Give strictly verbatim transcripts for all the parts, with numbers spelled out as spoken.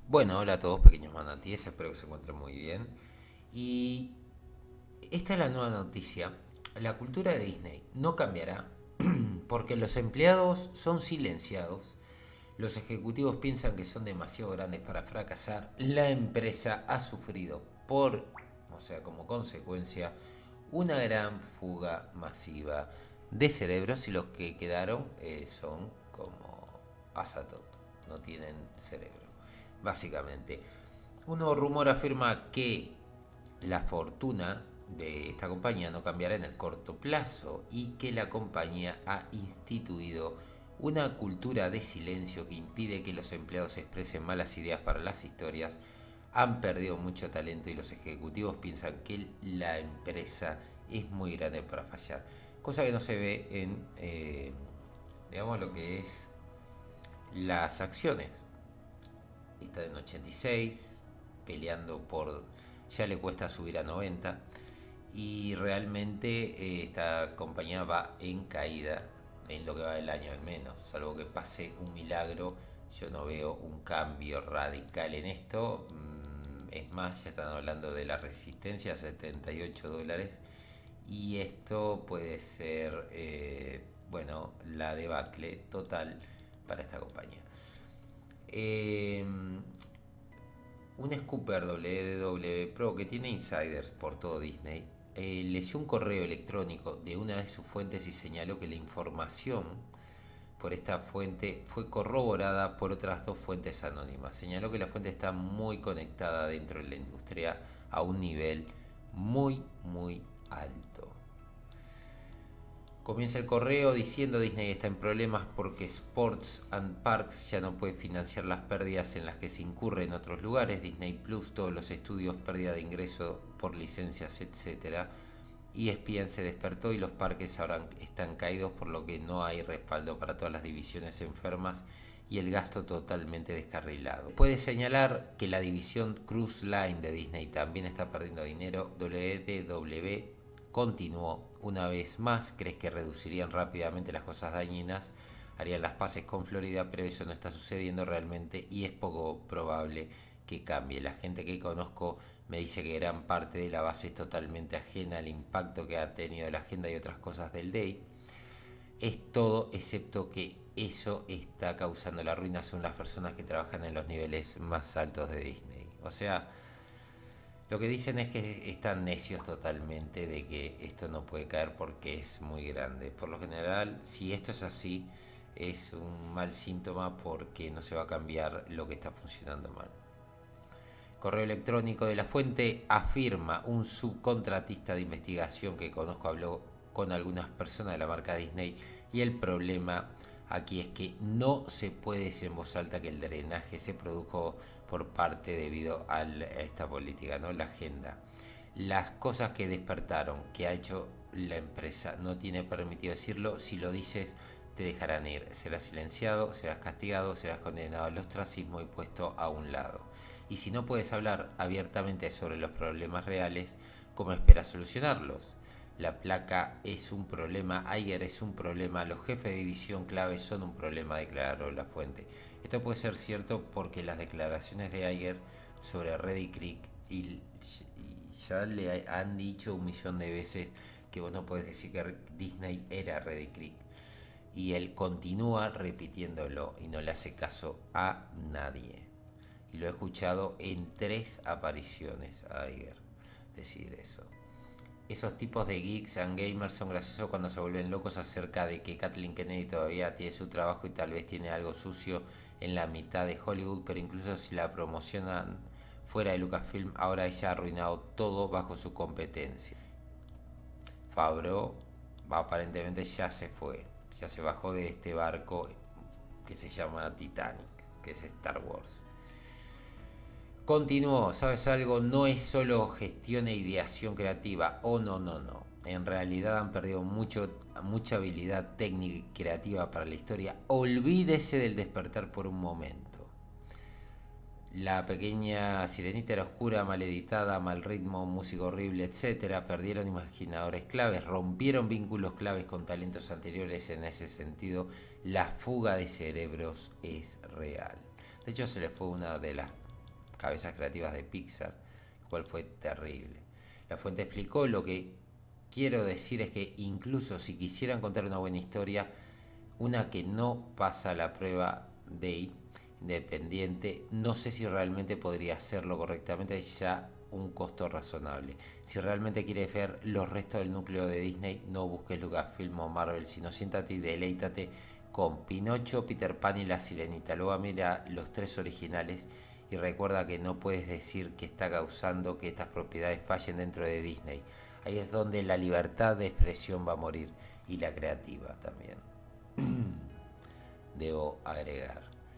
Bueno, hola a todos pequeños manatíes, espero que se encuentren muy bien. Y esta es la nueva noticia. La cultura de Disney no cambiará porque los empleados son silenciados, los ejecutivos piensan que son demasiado grandes para fracasar, la empresa ha sufrido por, o sea, como consecuencia, una gran fuga masiva de cerebros y los que quedaron eh, son como Asatot, no tienen cerebro, básicamente. Un nuevo rumor afirma que la fortuna de esta compañía no cambiará en el corto plazo y que la compañía ha instituido una cultura de silencio que impide que los empleados expresen malas ideas para las historias. Han perdido mucho talento y los ejecutivos piensan que la empresa es muy grande para fallar, cosa que no se ve en eh, digamos lo que es las acciones. Está en ochenta y seis, peleando por, ya le cuesta subir a noventa, y realmente eh, esta compañía va en caída en lo que va del año al menos, salvo que pase un milagro. Yo no veo un cambio radical en esto. Mm, es más, ya están hablando de la resistencia a setenta y ocho dólares, y esto puede ser eh, bueno, la debacle total para esta compañía. Eh, un scooper W D W Pro que tiene insiders por todo Disney eh, leyó un correo electrónico de una de sus fuentes y señaló que la información por esta fuente fue corroborada por otras dos fuentes anónimas. Señaló que la fuente está muy conectada dentro de la industria a un nivel muy, muy alto. Comienza el correo diciendo: Disney está en problemas porque Sports and Parks ya no puede financiar las pérdidas en las que se incurre en otros lugares. Disney Plus, todos los estudios, pérdida de ingreso por licencias, etcétera. E S P N se despertó y los parques ahora están caídos, por lo que no hay respaldo para todas las divisiones enfermas y el gasto totalmente descarrilado. Puede señalar que la división Cruise Line de Disney también está perdiendo dinero. W D W continuó: una vez más, crees que reducirían rápidamente las cosas dañinas, harían las paces con Florida, pero eso no está sucediendo realmente y es poco probable que cambie. La gente que conozco me dice que gran parte de la base es totalmente ajena al impacto que ha tenido la agenda y otras cosas del Day. Es todo excepto que eso está causando la ruina según las personas que trabajan en los niveles más altos de Disney. O sea, lo que dicen es que están necios totalmente de que esto no puede caer porque es muy grande. Por lo general, si esto es así, es un mal síntoma porque no se va a cambiar lo que está funcionando mal. Correo electrónico de la fuente afirma: un subcontratista de investigación que conozco habló con algunas personas de la marca Disney y el problema aquí es que no se puede decir en voz alta que el drenaje se produjo por parte debido a esta política, ¿no? La agenda. Las cosas que despertaron, que ha hecho la empresa, no tiene permitido decirlo. Si lo dices, te dejarán ir. Serás silenciado, serás castigado, serás condenado al ostracismo y puesto a un lado. Y si no puedes hablar abiertamente sobre los problemas reales, ¿cómo esperas solucionarlos? La placa es un problema, Iger es un problema, los jefes de división clave son un problema, declaró la fuente. Esto puede ser cierto porque las declaraciones de Iger sobre Ready Creek y, y ya le han dicho un millón de veces que vos no podés decir que Disney era Ready Creek. Y él continúa repitiéndolo y no le hace caso a nadie. Y lo he escuchado en tres apariciones a Iger decir eso. Esos tipos de geeks and gamers son graciosos cuando se vuelven locos acerca de que Kathleen Kennedy todavía tiene su trabajo y tal vez tiene algo sucio en la mitad de Hollywood, pero incluso si la promocionan fuera de Lucasfilm, ahora ella ha arruinado todo bajo su competencia. Favreau aparentemente ya se fue, ya se bajó de este barco que se llama Titanic, que es Star Wars. Continuó: ¿sabes algo? No es solo gestión e ideación creativa. Oh, no, no, no. En realidad han perdido mucho, mucha habilidad técnica y creativa para la historia. Olvídese del despertar por un momento. La pequeña sirenita era oscura, mal editada, mal ritmo, música horrible, etcétera. Perdieron imaginadores claves, rompieron vínculos claves con talentos anteriores. En ese sentido, la fuga de cerebros es real. De hecho, se le fue una de las cabezas creativas de Pixar, lo cual fue terrible. La fuente explicó: lo que quiero decir es que incluso si quisieran contar una buena historia, una que no pasa la prueba de independiente, no sé si realmente podría hacerlo correctamente ya un costo razonable. Si realmente quieres ver los restos del núcleo de Disney, no busques Lucasfilm o Marvel, sino siéntate y deleítate con Pinocho, Peter Pan y La Sirenita. Luego mira los tres originales y recuerda que no puedes decir que está causando que estas propiedades fallen dentro de Disney. Ahí es donde la libertad de expresión va a morir, y la creativa también. Debo agregar.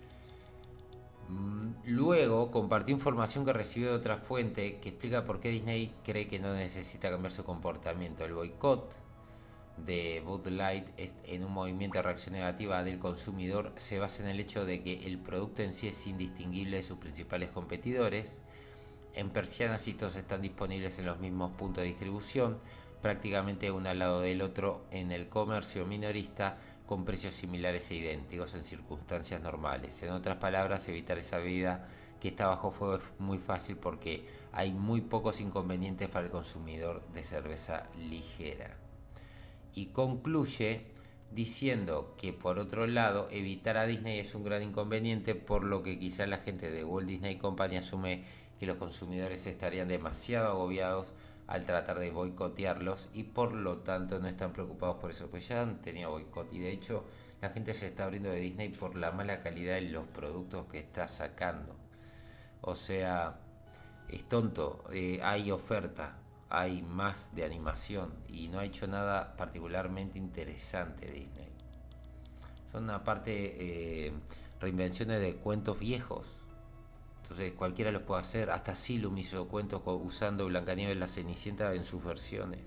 Luego compartió información que recibió de otra fuente que explica por qué Disney cree que no necesita cambiar su comportamiento. El boicot de Bud Light en un movimiento de reacción negativa del consumidor se basa en el hecho de que el producto en sí es indistinguible de sus principales competidores. En persianas y todos están disponibles en los mismos puntos de distribución, prácticamente uno al lado del otro en el comercio minorista, con precios similares e idénticos en circunstancias normales. En otras palabras, evitar esa bebida que está bajo fuego es muy fácil porque hay muy pocos inconvenientes para el consumidor de cerveza ligera. Y concluye diciendo que, por otro lado, evitar a Disney es un gran inconveniente, por lo que quizá la gente de Walt Disney Company asume que los consumidores estarían demasiado agobiados al tratar de boicotearlos y por lo tanto no están preocupados por eso, pues ya han tenido boicot, y de hecho la gente se está abriendo de Disney por la mala calidad de los productos que está sacando. O sea, es tonto, eh, hay oferta, hay más de animación y no ha hecho nada particularmente interesante Disney. Son una parte eh, reinvenciones de cuentos viejos. Entonces cualquiera los puede hacer. Hasta Silum hizo cuentos usando Blancanieves y la Cenicienta en sus versiones.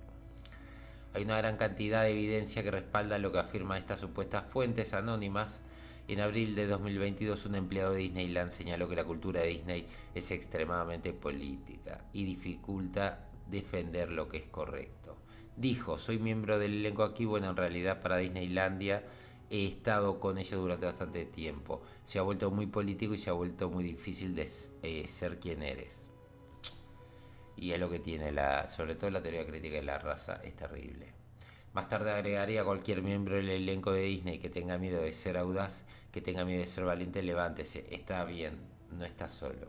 Hay una gran cantidad de evidencia que respalda lo que afirman estas supuestas fuentes anónimas. En abril de dos mil veintidós, un empleado de Disneyland señaló que la cultura de Disney es extremadamente política y dificulta defender lo que es correcto. Dijo: soy miembro del elenco aquí. Bueno, en realidad para Disneylandia he estado con ellos durante bastante tiempo. Se ha vuelto muy político y se ha vuelto muy difícil de eh, ser quien eres. Y es lo que tiene, la, sobre todo la teoría crítica de la raza, es terrible. Más tarde agregaría: cualquier miembro del elenco de Disney que tenga miedo de ser audaz, que tenga miedo de ser valiente, levántese. Está bien, no está solo.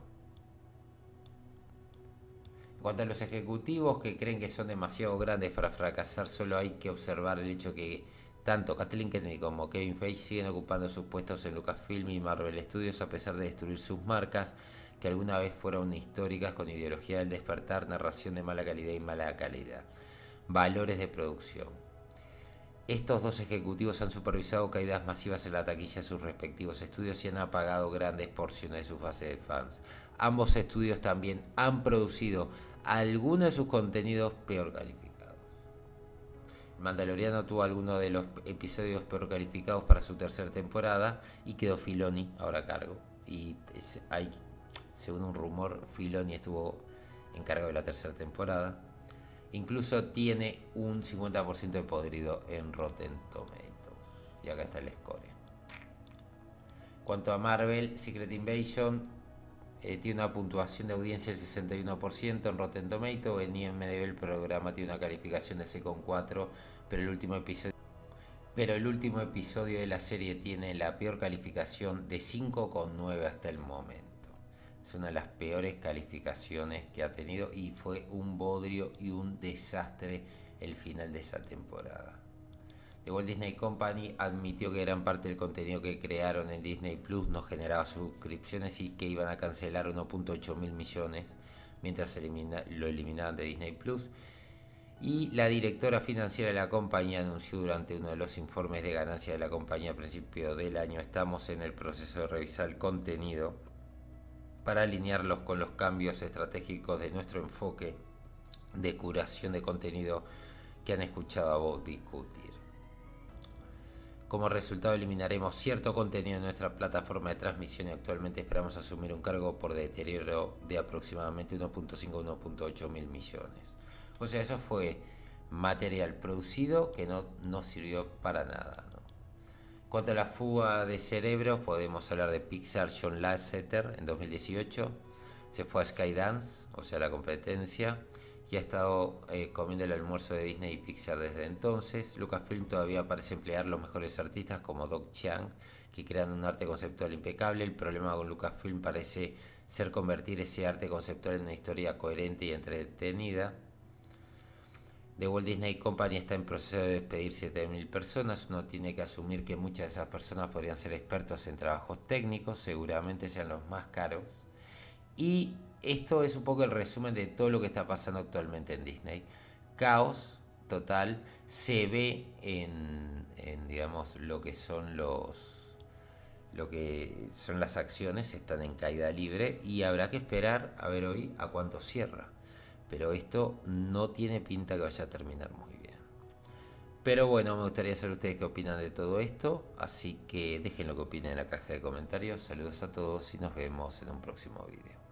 En cuanto a los ejecutivos que creen que son demasiado grandes para fracasar, solo hay que observar el hecho que tanto Kathleen Kennedy como Kevin Feige siguen ocupando sus puestos en Lucasfilm y Marvel Studios a pesar de destruir sus marcas, que alguna vez fueron históricas, con ideología del despertar, narración de mala calidad y mala calidad. Valores de producción. Estos dos ejecutivos han supervisado caídas masivas en la taquilla de sus respectivos estudios y han apagado grandes porciones de sus bases de fans. Ambos estudios también han producido algunos de sus contenidos peor calificados. Mandaloriano tuvo algunos de los episodios peor calificados para su tercera temporada y quedó Filoni ahora a cargo. Y es, hay, según un rumor, Filoni estuvo en cargo de la tercera temporada. Incluso tiene un cincuenta por ciento de podrido en Rotten Tomatoes. Y acá está el score. En cuanto a Marvel, Secret Invasion eh, tiene una puntuación de audiencia del sesenta y uno por ciento en Rotten Tomatoes. En I M D B el programa tiene una calificación de seis coma cuatro, pero el último episodio pero el último episodio de la serie tiene la peor calificación de cinco coma nueve hasta el momento. Es una de las peores calificaciones que ha tenido y fue un bodrio y un desastre el final de esa temporada. The Walt Disney Company admitió que gran parte del contenido que crearon en Disney Plus no generaba suscripciones y que iban a cancelar uno punto ocho mil millones mientras elimina, lo eliminaban de Disney Plus. Y la directora financiera de la compañía anunció durante uno de los informes de ganancia de la compañía a principios del año: estamos en el proceso de revisar el contenido para alinearlos con los cambios estratégicos de nuestro enfoque de curación de contenido que han escuchado a Bob discutir. Como resultado, eliminaremos cierto contenido en nuestra plataforma de transmisión y actualmente esperamos asumir un cargo por deterioro de aproximadamente uno punto cinco a uno punto ocho mil millones. O sea, eso fue material producido que no, no sirvió para nada, ¿no? En cuanto a la fuga de cerebros, podemos hablar de Pixar, John Lasseter en dos mil dieciocho. se fue a Skydance, o sea, la competencia, y ha estado eh, comiendo el almuerzo de Disney y Pixar desde entonces. Lucasfilm todavía parece emplear los mejores artistas como Doug Chiang, que crean un arte conceptual impecable. El problema con Lucasfilm parece ser convertir ese arte conceptual en una historia coherente y entretenida. The Walt Disney Company está en proceso de despedir siete mil personas. Uno tiene que asumir que muchas de esas personas podrían ser expertos en trabajos técnicos, seguramente sean los más caros. Y esto es un poco el resumen de todo lo que está pasando actualmente en Disney. Caos total, se ve en, en digamos, lo que son los lo que son las acciones, están en caída libre y habrá que esperar a ver hoy a cuánto cierra. Pero esto no tiene pinta que vaya a terminar muy bien. Pero bueno, me gustaría saber ustedes qué opinan de todo esto, así que dejen lo que opinen en la caja de comentarios. Saludos a todos y nos vemos en un próximo video.